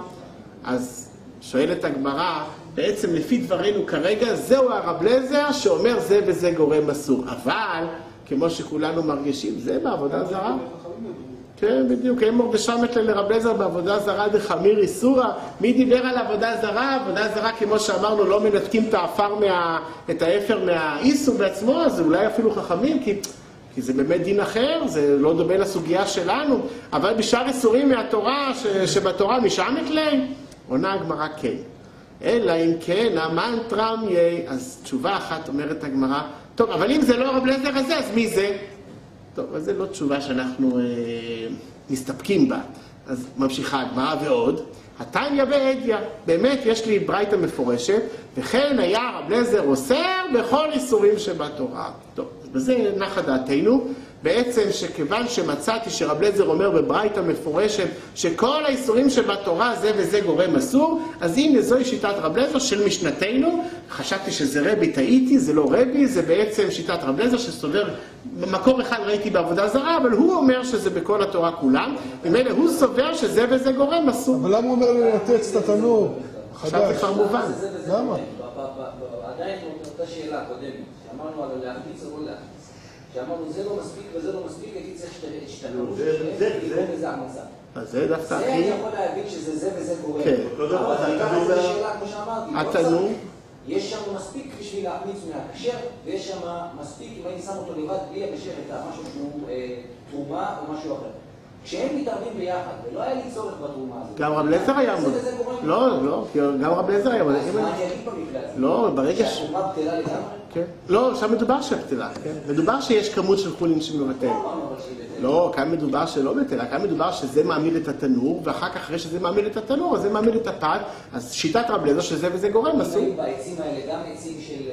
אז שואלת הגמרא, בעצם לפי דברינו כרגע, זהו הרב אליעזר שאומר זה וזה גורם אסור. אבל, כמו שכולנו מרגישים, זה בעבודה זרה. כן, בדיוק. הם מורדשמת לרב אליעזר בעבודה זרה דחמיר איסורה. מי דיבר על עבודה זרה? עבודה זרה, כמו שאמרנו, לא מנתקים את האפר מה, את האפר מהאיסור בעצמו, אז אולי אפילו חכמים, כי... כי זה באמת דין אחר, זה לא דומה לסוגיה שלנו, אבל בשאר איסורים מהתורה, ש, שבתורה משעמת להם, עונה הגמרא כן. אלא אם כן, המנטרם יהיה. אז תשובה אחת אומרת הגמרא, טוב, אבל אם זה לא רב אליעזר הזה, אז מי זה? טוב, אז זה לא תשובה שאנחנו אה, מסתפקים בה. אז ממשיכה הגמרא ועוד. התניא בעדיא, באמת יש לי ברייתא מפורשת, וכן היה רב אליעזר אוסר בכל איסורים שבתורה. טוב, בזה נחה דעתנו, בעצם שכיוון שמצאתי שרב אליעזר אומר בברייתא מפורשת שכל האיסורים שבתורה זה וזה גורם אסור, אז הנה זוהי שיטת רב אליעזר של משנתנו. חשבתי שזה רבי, טעיתי, זה לא רבי, זה בעצם שיטת רב אליעזר שסובר, במקור אחד ראיתי בעבודה זרה, אבל הוא אומר שזה בכל התורה כולם, ומילא הוא סובר שזה וזה גורם אסור. אבל למה הוא אומר לנתץ את התנור? עכשיו זה כבר מובן. למה? עדיין אותה שאלה הקודמת, שאמרנו על להכניס או לא להכניס. שאמרנו, זה לא מספיק וזה לא מספיק, הייתי צריך שתנור, שאין לזה המצב. אז זה דווקא זה אני יכול להגיד שזה זה וזה גורם. כן. אבל אני זה שאלה, כמו שאמרתי, התנור. יש שם מספיק בשביל להכניס מהכשר, ויש שם מספיק, אם אני שם אותו לבד, בלי הבשר את משהו שהוא תרומה או משהו אחר. כשהם מתערבים ביחד, ולא היה לי צורך בתרומה הזאת. גם רב אליעזר היה מודה. לא, לא, גם רב אליעזר היה מודה. אז מה אני אגיד במקרה הזה? לא, ברגע ש... שהתרומה בטלה לגמרי? כן. לא, שם מדובר שבטלה. מדובר שיש כמות של חולין שמבטל. לא, כאן מדובר שלא בטלה, כאן מדובר שזה מעמיד את התנור, ואחר כך אחרי שזה מעמיד את התנור, אז זה מעמיד את הפת, אז שיטת רב אליעזר שזה וזה גורם אסור. בעצים האלה גם עצים של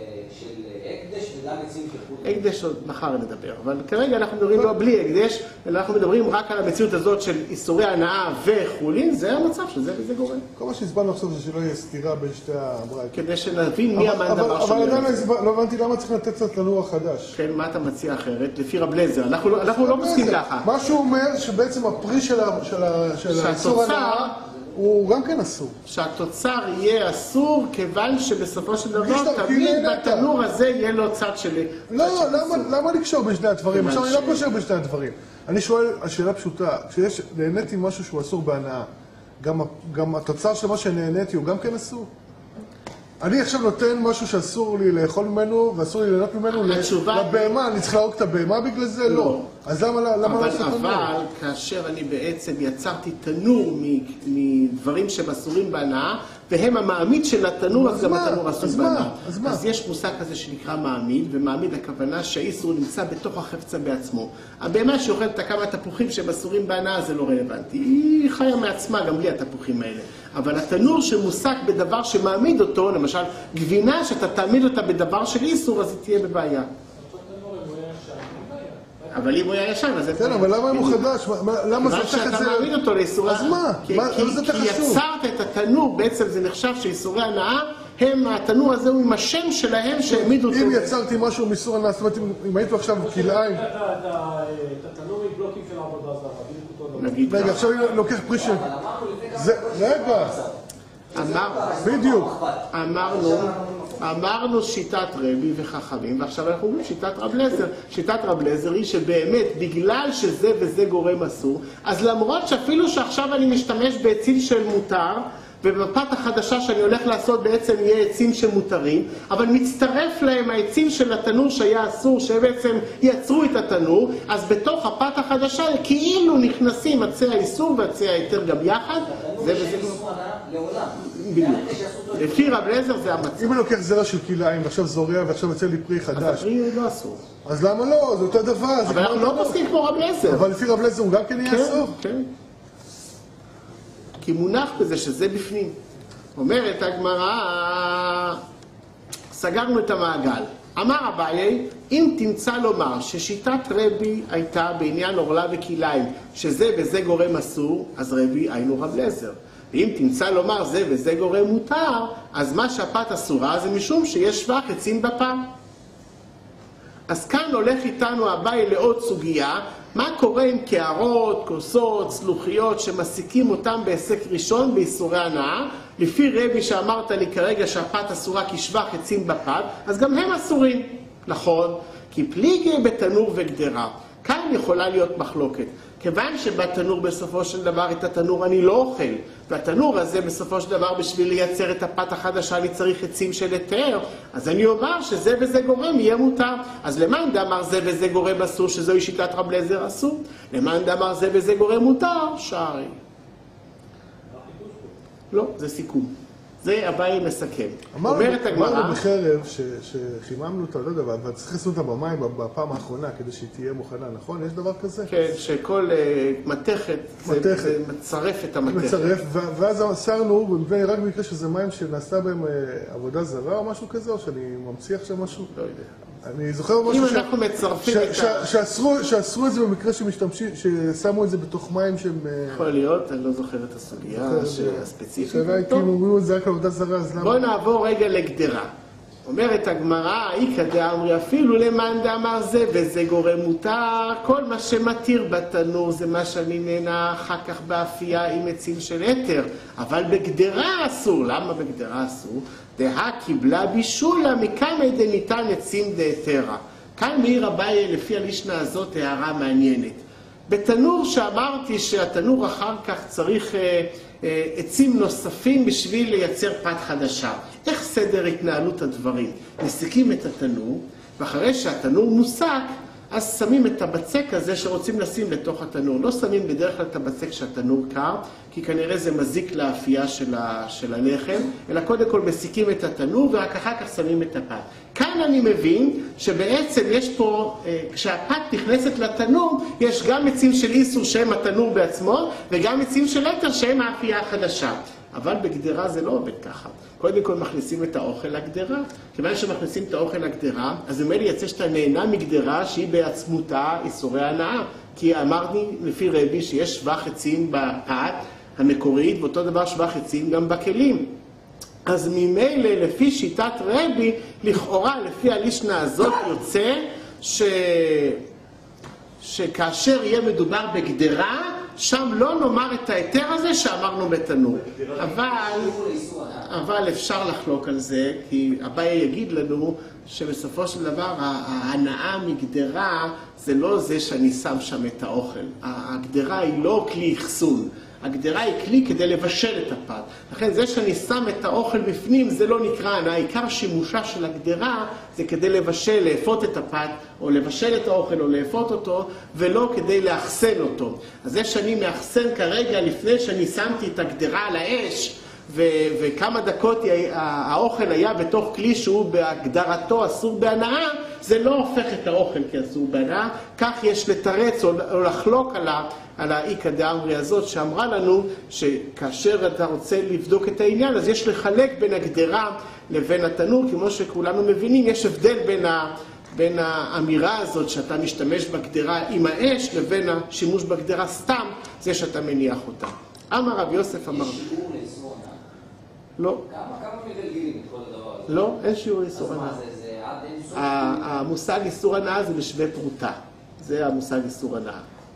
הקדש וגם עצים של חולין. הקדש עוד מחר נדבר, אבל כרגע אנחנו מדברים לא בלי הקדש, אלא אנחנו מדברים רק על המציאות הזאת של איסורי הנאה וחולין, זה המצב שזה וזה גורם. כל מה שהסברנו עכשיו זה שלא יהיה סתירה בין שתי הברייתות. כדי שנבין מי המן דבר אבל עדיין לא הבנתי למה צריך לתת את התנור החדש. כן, מה אתה מציע אחרת? לפי רב אליעזר, אנחנו לא מסכים ככה. מה שהוא אומר שבעצם הפרי של האיסור הנאה הוא גם כן אסור. שהתוצר יהיה אסור כיוון שבסופו של דבר תמיד בתנור הזה יהיה לו צד שלי. לא, למה לקשור בין שני הדברים? עכשיו אני לא קושר בין שני הדברים. אני שואל, השאלה פשוטה, כשיש, נהניתי משהו שהוא אסור בהנאה, גם התוצר של מה שנהניתי הוא גם כן אסור? אני עכשיו נותן משהו שאסור לי לאכול ממנו ואסור לי ליהנות ממנו לבהמה, אני צריך להרוג את הבהמה בגלל זה? לא. אז למה לא לעשות תנור? אבל כאשר אני בעצם יצרתי תנור מדברים שהם אסורים בהנאה, והם המעמיד של התנור, אז גם התנור אסור בהנאה. אז יש מושג כזה שנקרא מעמיד, ומעמיד הכוונה שהאיסור נמצא בתוך החפצה בעצמו. הבהמה שאוכלת כמה תפוחים שהם אסורים בהנאה זה לא רלוונטי. היא חיה מעצמה גם בלי התפוחים האלה. אבל התנור שמוסק בדבר שמעמיד אותו, למשל גבינה שאתה תעמיד אותה בדבר של איסור, אז היא תהיה בבעיה. אבל אם הוא היה ישן, אז זה... כן, אבל למה הוא חדש? למה זה צריך את זה? שאתה מעמיד אותו לאיסורי הנאה. אז מה? כי זה חשוב? יצרת את התנור, בעצם זה נחשב שאיסורי הנאה, הם, התנור הזה הוא עם השם שלהם שהעמיד אותו. אם יצרתי משהו מאיסור הנאה, זאת אומרת, אם הייתו עכשיו כלאיים... את התנור עם בלוקים של העבודה זרה, נגיד רגע, עכשיו אני לוקח פרי של... רגע. בדיוק. אמרנו, אמרנו שיטת רבי וחכמים, ועכשיו אנחנו אומרים שיטת רב אליעזר. שיטת רב אליעזר היא שבאמת, בגלל שזה וזה גורם אסור, אז למרות שאפילו שעכשיו אני משתמש בעצים של מותר, ובפת החדשה שאני הולך לעשות בעצם יהיה עצים שמותרים, אבל מצטרף להם העצים של התנור שהיה אסור, שבעצם יצרו את התנור, אז בתוך הפת החדשה כאילו נכנסים עצי האיסור ועצי ההיתר גם יחד. זה וזה לעולם. בדיוק. לפי רב אליעזר זה המצב. אם אני לוקח זרע של כלאיים ועכשיו זורע ועכשיו יוצא לי פרי חדש. אז הפרי לא אסור. אז למה לא? זה אותו דבר. אבל אנחנו לא פוסקים כמו רב אליעזר. אבל לפי רב אליעזר הוא גם כן יהיה אסור? כן. כי מונח בזה שזה בפנים. אומרת הגמרא, סגרנו את המעגל. אמר אביי, אם תמצא לומר ששיטת רבי הייתה בעניין עורלה וכלאיים, שזה וזה גורם אסור, אז רבי היינו רב אליעזר. ואם תמצא לומר זה וזה גורם מותר, אז מה שהפת אסורה זה משום שיש שבח עצים בפה. אז כאן הולך איתנו אביי לעוד סוגיה, מה קורה עם קערות, כוסות, צלוחיות שמסיקים אותם בעסק ראשון באיסורי הנאה? לפי רבי שאמרת לי כרגע שהפת אסורה כי שבח עצים בפת, אז גם הם אסורים. נכון, כי פליגי בתנור וגדרה. כאן יכולה להיות מחלוקת. כיוון שבתנור בסופו של דבר את התנור אני לא אוכל, והתנור הזה בסופו של דבר בשביל לייצר את הפת החדשה אני צריך עצים של היתר, אז אני אומר שזה וזה גורם יהיה מותר. אז למאן דאמר זה וזה גורם אסור, שזוהי שיטת רב אליעזר אסור? למאן דאמר זה וזה גורם מותר? שערי. לא, זה סיכום. זה אביי מסכם. אומרת הגמרא... אמרנו בחרב שחיממנו אותה, לא יודע, אבל צריך לשים אותה במים בפעם האחרונה כדי שהיא תהיה מוכנה, נכון? יש דבר כזה? כן, שכל מתכת, זה מצרף את המתכת. מצרף, ואז אסרנו, רק במקרה שזה מים שנעשתה בהם עבודה זרה או משהו כזה, או שאני ממציא עכשיו משהו? לא יודע. אני זוכר משהו אם אנחנו מצרפים את ה... שאסרו את זה במקרה שמשתמשים, ששמו את זה בתוך מים שהם... יכול להיות, אני לא זוכר את הסוגיה הספציפית. שאלה היא כאילו אומרים את זה רק עבודה זרה, אז למה? בואו נעבור רגע לגדרה. אומרת הגמרא, איקא דאמרי אפילו למאן דאמר זה, וזה גורם מותר, כל מה שמתיר בתנור זה מה שאני נהנה אחר כך באפייה עם עצים של יתר, אבל בגדרה אסור. למה בגדרה אסור? דהה קיבלה בישולה מכמה דניתן עצים דהתרה. כאן מעיר אביי לפי הלישנה הזאת הערה מעניינת. בתנור שאמרתי שהתנור אחר כך צריך אה, אה, עצים נוספים בשביל לייצר פת חדשה. איך סדר התנהלות הדברים? מסיקים את התנור, ואחרי שהתנור מוסק, אז שמים את הבצק הזה שרוצים לשים לתוך התנור. לא שמים בדרך כלל את הבצק שהתנור קר, כי כנראה זה מזיק לאפייה של, ה, של הלחם, אלא קודם כל מסיקים את התנור, ורק אחר כך שמים את הפת. כאן אני מבין שבעצם יש פה, כשהפת נכנסת לתנור, יש גם עצים של איסור שהם התנור בעצמו, וגם עצים של יתר שהם האפייה החדשה. אבל בגדרה זה לא עובד ככה. קודם כל מכניסים את האוכל לגדרה. כיוון שמכניסים את האוכל לגדרה, אז ממילא יצא שאתה נהנה מגדרה שהיא בעצמותה איסורי הנאה. כי אמרתי לפי רבי שיש שבח עצים בפת המקורית, ואותו דבר שבח עצים גם בכלים. אז ממילא לפי שיטת רבי, לכאורה לפי הלישנה הזאת יוצא ש... שכאשר יהיה מדובר בגדרה, שם לא נאמר את היתר הזה שאמרנו בתנור. אבל, אבל אפשר לחלוק על זה, כי אביי יגיד לנו שבסופו של דבר ההנאה מגדרה זה לא זה שאני שם שם את האוכל. הגדרה היא לא כלי אחסון. הגדרה היא כלי כדי לבשל את הפת. לכן זה שאני שם את האוכל בפנים זה לא נקרא הנאה. העיקר שימושה של הגדרה זה כדי לבשל, לאפות את הפת, או לבשל את האוכל, או לאפות אותו, ולא כדי לאחסן אותו. אז זה שאני מאחסן כרגע לפני שאני שמתי את הגדרה על האש, ו- וכמה דקות האוכל היה בתוך כלי שהוא בהגדרתו אסור בהנאה, זה לא הופך את האוכל כאסור בהנאה. כך יש לתרץ או, או לחלוק על ה... על האיקא דאמרי הזאת שאמרה לנו שכאשר אתה רוצה לבדוק את העניין, אז יש לחלק בין הגדרה לבין התנור, כמו שכולנו מבינים, יש הבדל בין, ה, בין האמירה הזאת שאתה משתמש בגדרה עם האש, לבין השימוש בגדרה סתם, זה שאתה מניח אותה. אמר רב יוסף אמר... יש שיעור לאיסור הנאה? לא. כמה, כמה מגלגלים את כל הדבר הזה? לא, אין שיעור לאיסור הנאה. אז מה זה, זה עד אין סוף? המושג איסור הנאה זה בשווה פרוטה. זה המושג איסור הנאה.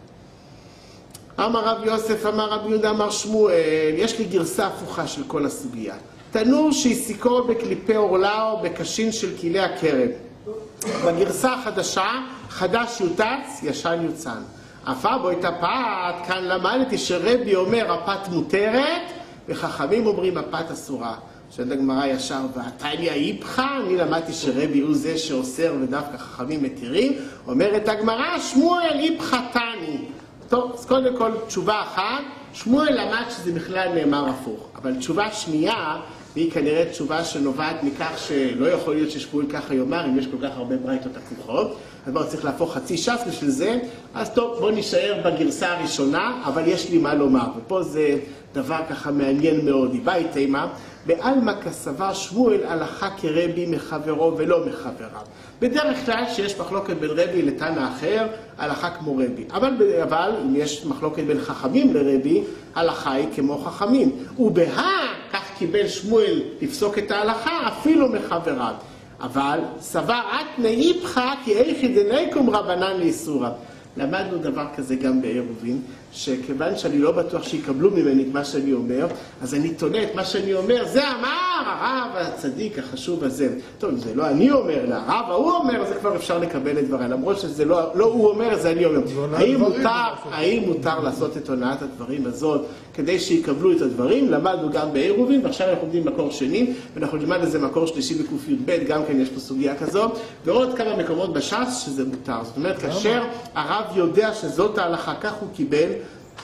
אמר רב יוסף, אמר רב יהודה, אמר שמואל, יש לי גרסה הפוכה של כל הסוגיה. תנור שהסיקו בקליפי עורלה או בקשין של כלי הקרב. בגרסה החדשה, חדש יוצץ, ישן יוצן. אפה בו את הפת, כאן למדתי שרבי אומר הפת מותרת, וחכמים אומרים הפת אסורה. שואלת הגמרא ישר, ועתליה איפך, אני למדתי שרבי הוא זה שאוסר ודווקא חכמים מתירים. אומרת הגמרא, שמואל איפך תני. טוב, אז קודם כל תשובה אחת, שמואל למד שזה בכלל נאמר הפוך. אבל תשובה שנייה, והיא כנראה תשובה שנובעת מכך שלא יכול להיות ששמואל ככה יאמר, אם יש כל כך הרבה ברייתות הפוכות, אז בואו צריך להפוך חצי ש"ס בשביל זה, אז טוב, בואו נשאר בגרסה הראשונה, אבל יש לי מה לומר, ופה זה דבר ככה מעניין מאוד. היבאי תימה, בעלמא כסבר שמואל הלכה כרבי מחברו ולא מחבריו. בדרך כלל שיש מחלוקת בין רבי לתנא אחר, הלכה כמו רבי. אבל, אבל אם יש מחלוקת בין חכמים לרבי, הלכה היא כמו חכמים. ובהה, כך קיבל שמואל לפסוק את ההלכה, אפילו מחבריו. אבל סבר אתנא איפך כי איכי דניקום רבנן לאיסורא. למדנו דבר כזה גם בעירובין, שכיוון שאני לא בטוח שיקבלו ממני את מה שאני אומר, אז אני תונה את מה שאני אומר, זה אמר הרב הצדיק החשוב הזה. טוב, אם זה לא אני אומר, אלא הרב ההוא אומר, זה כבר אפשר לקבל את דבריי, למרות שזה לא, לא הוא אומר, זה אני אומר. האם מותר, האם מותר לעשות את הונאת הדברים הזאת כדי שיקבלו את הדברים? למדנו גם בעירובין, ועכשיו אנחנו עומדים מקור שני, ואנחנו נלמד איזה מקור שלישי בק"ב, גם כן יש פה סוגיה כזו, ועוד כמה מקומות בש"ס שזה מותר. זאת אומרת, כאשר הרב יודע שזאת ההלכה, כך הוא קיבל,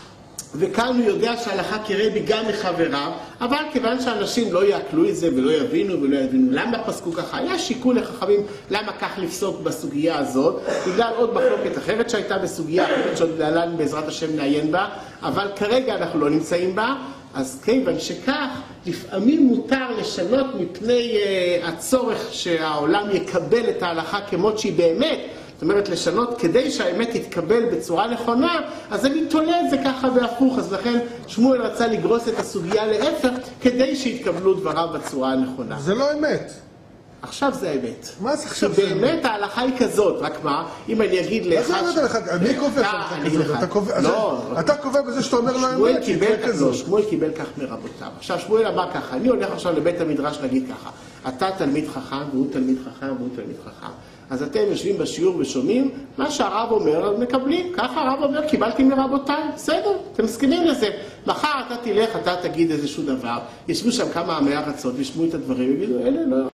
וכאן הוא יודע שההלכה כרבי גם מחבריו, אבל כיוון שאנשים לא יעכלו את זה ולא יבינו ולא יבינו למה פסקו ככה, היה שיקול לחכמים למה כך לפסוק בסוגיה הזאת, בגלל עוד מחלוקת אחרת שהייתה בסוגיה אחרת שעוד להלן בעזרת השם נעיין בה, אבל כרגע אנחנו לא נמצאים בה, אז כיוון שכך, לפעמים מותר לשנות מפני uh, הצורך שהעולם יקבל את ההלכה כמות שהיא באמת, זאת אומרת, לשנות כדי שהאמת תתקבל בצורה נכונה, אז אני תולה את זה ככה והפוך, אז לכן שמואל רצה לגרוס את הסוגיה להפך, כדי שיתקבלו דבריו בצורה הנכונה. זה לא אמת. עכשיו זה האמת. מה זה עכשיו זה אמת? שבאמת ההלכה היא כזאת, רק מה, אם אני אגיד לאחד... מה זה אמת הלכה? אני קובע שההלכה כזאת, אתה קובע... לא. אתה קובע בזה שאתה אומר לא אמת, שהיא תהיה כזאת. שמואל קיבל כך מרבותיו. עכשיו שמואל אמר ככה, אני הולך עכשיו לבית המדרש להגיד ככה, אתה תלמיד חכם והוא תלמיד חכם והוא תלמיד חכם. אז אתם יושבים בשיעור ושומעים, מה שהרב אומר, מקבלים. ככה הרב אומר, קיבלתי מרבותיי, בסדר, אתם מסכימים לזה. מחר אתה תלך, אתה תגיד איזשהו דבר, ישבו שם כמה עמי ארצות, וישמעו את הדברים, ויגידו, אלה לא,